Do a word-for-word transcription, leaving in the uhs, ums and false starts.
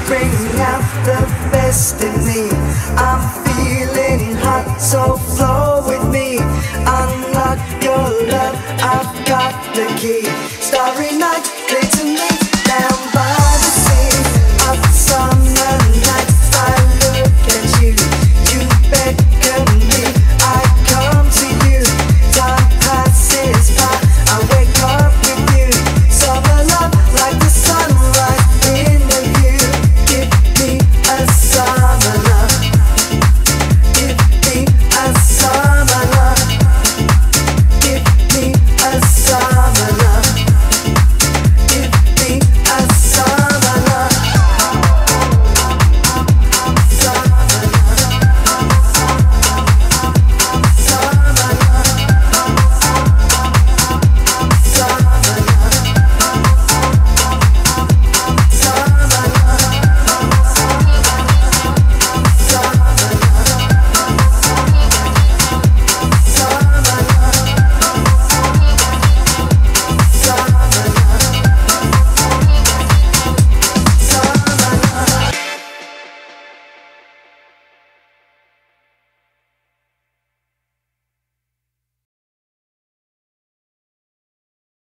bring out the best in me. I'm feeling hot, so flow with me. Unlock your love, I've got the key. Starry night, clear to me, down by the sea. Up summer nights, I look at you. You beckon me, I come to you. Time passes by, I wake up with you. Summer love, like the sunrise in the view. Give me a summer love. Give me a summer love. Give me a summer